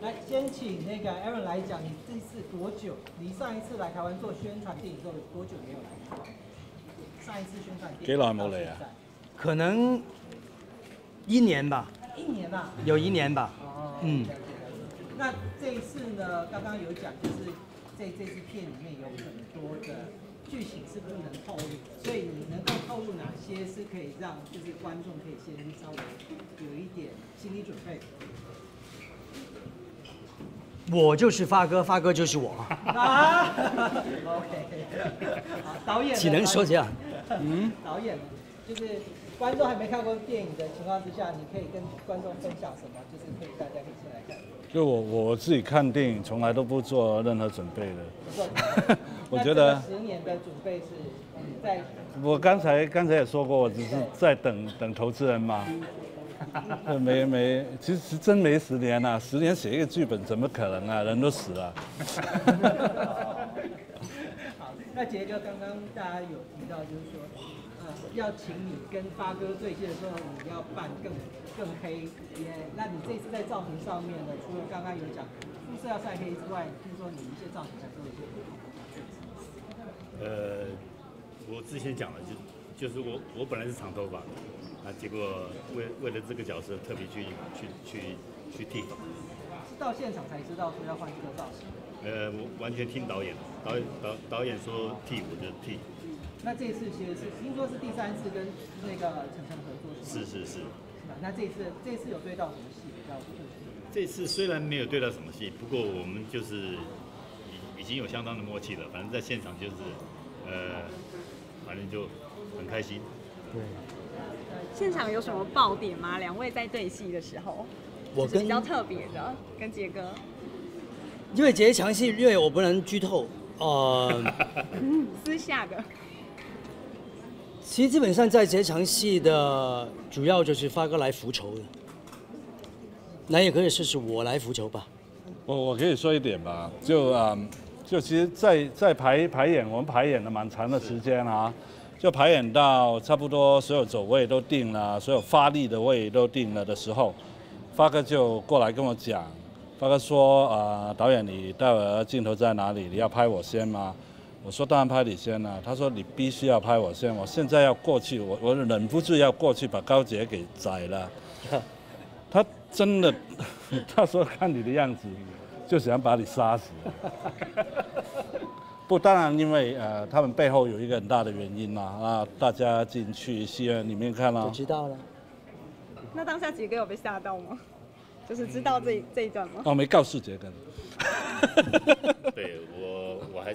来，先请那个 Aaron 来讲，你这次多久？离上一次来台湾做宣传电影之后，有多久没有来台湾？上一次宣传电影幾耐冇嚟啊？ 可能1年吧， 一年啦。 有1年吧。 哦， 嗯。 那这一次呢，刚刚有讲，就是这支片里面有很多的剧情是不能透露的，所以你能够透露哪些是可以让就是观众可以先稍微有一点心理准备？ 我就是发哥，发哥就是我。 啊，OK， 好，导演只能说这样。 导演呢，就是观众还没看过电影的情况之下，你可以跟观众分享什么？就是可以大家可以先来看。 就我自己看电影从来都不做任何准备的。 不错。 我觉得 10年的准备是在。 我刚才也说过，我只是在等投资人嘛。其实真没10年啊，10年写一个剧本怎么可能啊？人都死了。 好，那杰哥刚刚大家有提到，就是说，要请你跟发哥对戏的时候，你要扮更黑。那你这次在造型上面呢，除了刚刚有讲肤色要晒黑之外，听说你一些造型还做一些不同的。 我之前讲了，就是我本来是长头发。结果为了这个角色特别去剃发， 是到现场才知道说要换这个造型。 我完全听导演说剃我就剃。 那这次其实是听说是第3次跟那个晨晨合作，是吧？那这次有对到什么戏比较特殊？ 这次虽然没有对到什么戏，不过我们就是已经有相当的默契了。反正在现场就是反正就很开心。 对。 现场有什么爆点吗？2位在对戏的时候， 我跟比较特别的，跟杰哥。 因为这一场戏，因为我不能剧透， 私下的。 其实基本上在这场戏的主要就是发哥来复仇的，那也可以是我来复仇吧。 我可以说一点吧，就其实在排演，我们排演了蛮长的时间啊。就排演到差不多所有走位都定了，所有发力的位都定了的时候，发哥就过来跟我讲，发哥说导演你待会镜头在哪里？你要拍我先吗？我说当然拍你先了。他说你必须要拍我先，我现在要过去，我忍不住要过去把高杰给宰了。他真的，他说看你的样子，就想把你杀死。不，当然，因为他们背后有一个很大的原因嘛，啊，大家进去戏院里面看了， 就知道了。 那当下杰哥有被吓到吗？就是知道这一段吗？ 哦，没告诉杰哥。 对我还是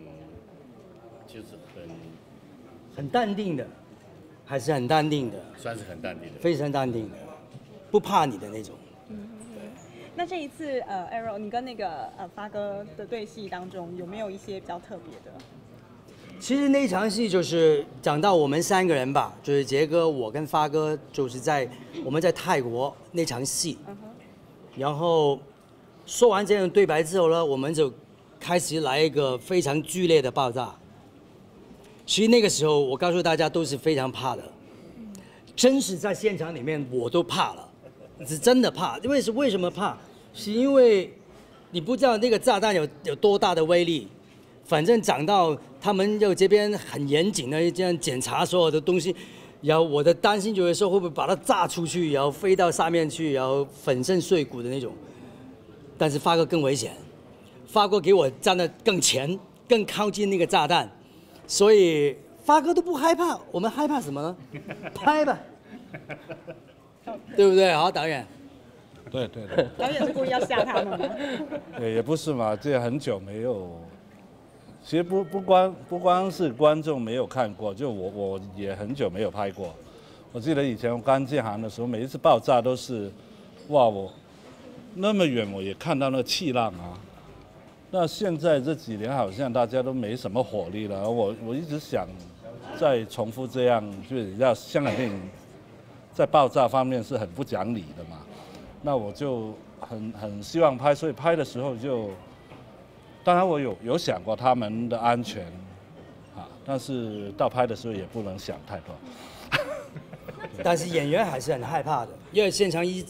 很淡定的，还是很淡定的， 算是很淡定的， 非常淡定的，不怕你的那种。 那这一次Aaron 你跟那个发哥的对戏当中，有没有一些比较特别的？ 其实那场戏就是讲到我们3个人吧，就是杰哥、我跟发哥，就是我们在泰国那场戏，然后说完这样对白之后呢，我们就开始来一个非常剧烈的爆炸。其实那个时候我告诉大家都是非常怕的，真是在现场里面我都怕了。是真的怕，为什么怕？是因为你不知道那个炸弹有多大的威力。反正讲到他们又这边很严谨的这样检查所有的东西，然后我的担心就是说会不会把它炸出去，然后飞到上面去，然后粉身碎骨的那种。但是发哥更危险，发哥给我站得更前，更靠近那个炸弹，所以发哥都不害怕，我们害怕什么呢？拍吧。对不对？好，导演。 对。 导演是故意要吓他们吗？ 也不是嘛，这很久没有。其实不光是观众没有看过，就我也很久没有拍过。我记得以前我刚进行的时候，每一次爆炸都是，哇，我那么远我也看到那个气浪啊。那现在这几年好像大家都没什么火力了。我一直想再重复这样，就是要香港电影。在爆炸方面是很不讲理的嘛，那我就很希望拍，所以拍的时候就，当然我有想过他们的安全，但是到拍的时候也不能想太多。 但是演员还是很害怕的，因为现场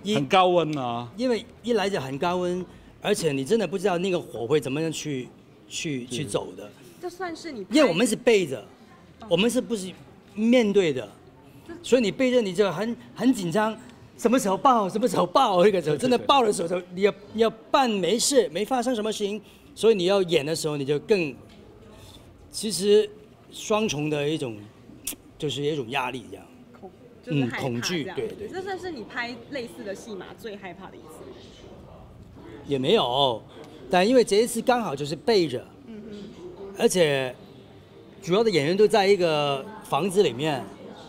很高温啊。 因为一来就很高温，而且你真的不知道那个火会怎么样去走的。 就算是你， 因为我们是背着，我们是不是面对的，所以你背着你就很紧张，什么时候爆，什么时候爆，那个时候真的爆的时候，你要扮没事，没发生什么事情，所以你要演的时候你就更，其实双重的一种，就是一种压力这样。 就是害怕恐惧， 这样对对。 这算是你拍类似的戏码最害怕的一次。 也没有，但因为这一次刚好就是背着，而且主要的演员都在一个房子里面，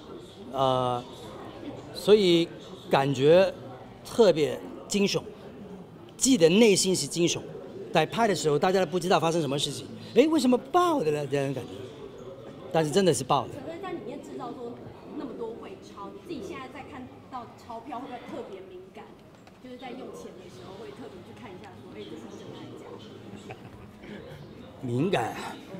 所以感觉特别惊悚，自己的内心是惊悚。在拍的时候，大家都不知道发生什么事情，哎，为什么爆的呢？这样的感觉，但是真的是爆的。 可是在里面制造出那么多伪钞，你自己现在在看到钞票会不会特别敏感？就是在用钱的时候会特别去看一下，说，哎，这是真的还是假的？ 敏感，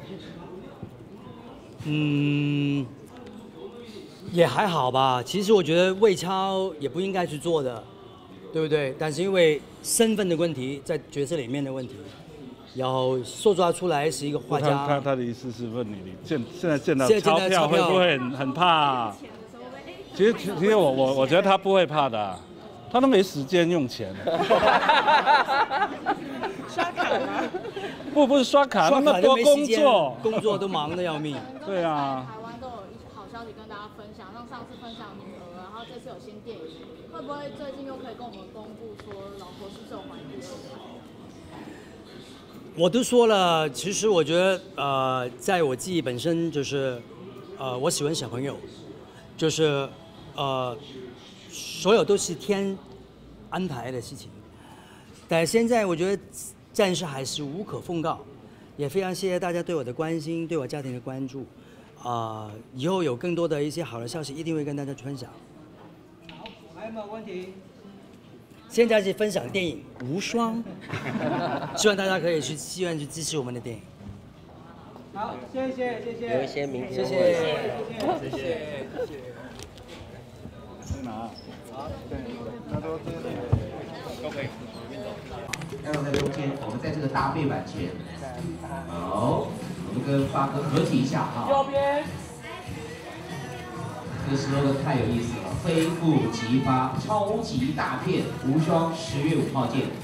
也还好吧。其实我觉得伪钞也不应该去做的，对不对？但是因为身份的问题，在角色里面的问题，然后塑造出来是一个画家。 他的意思是问你现在见到现在见到钞票钞票会不会很怕？其实我觉得他不会怕的，他都没时间用钱。 刷卡吗？ 不是刷卡，那么多工作都忙得要命。 对啊。 台湾都有一些好消息跟大家分享，像上次分享女儿，然后这次有新电影，会不会最近又可以跟我们公布说老婆是不是有怀孕？ 我都说了，其实我觉得在我自己本身就是我喜欢小朋友，就是所有都是天安排的事情，但现在我觉得暂时还是无可奉告，也非常谢谢大家对我的关心，对我家庭的关注，以后有更多的一些好的消息一定会跟大家分享。 好，还有没有问题？ 现在是分享电影《无双》，希望大家可以去戏院去支持我们的电影。 好，谢谢。 有一些明天谢谢。 在哪？好，对，他都可以。 然后在中间，我们在这个大背板前，好，我们跟发哥合体一下哈。右边。这个slogan太有意思了，非富即发，超级大片无双10月5号见。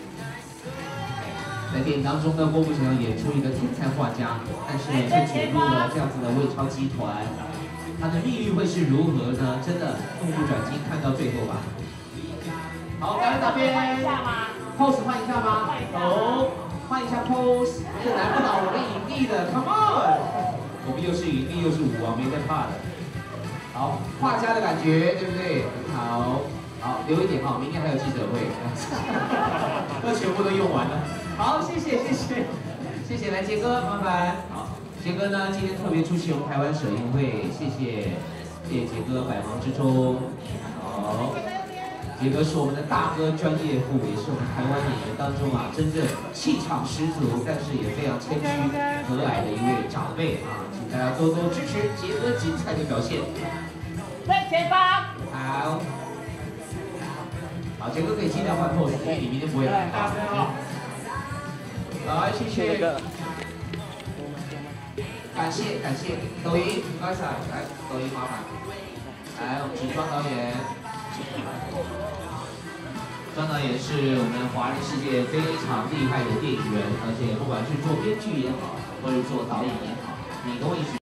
在电影当中呢，郭富城要演出一个天才画家，但是呢却卷入了这样子的伪钞集团，他的命运会是如何呢？真的目不转睛，看到最后吧。好，来那边 pose 换一下吗？走，换一下 pose， 这难不倒我们影帝的 ，Come on！ 我们又是影帝又是舞王，没在怕的。好，画家的感觉，对不对？很好，好留一点哈，明天还有记者会，都全部都用完了。好，谢谢，来杰哥，麻烦。好，杰哥呢今天特别出席我们台湾首映会，谢谢杰哥百忙之中。好。杰哥是我们的大哥，专业户，也是我们台湾演员当中真正气场十足，但是也非常谦虚和蔼的一位长辈请大家多多支持杰哥精彩的表现。在前方。好，杰哥可以尽量换 pose， 因为你明天不会来。好，谢谢。感谢，抖音，不该晒，来，抖音麻烦。来，我们举庄导演。庄导演是我们华人世界非常厉害的电影人，而且不管是做编剧也好，或者做导演也好，你跟我一起。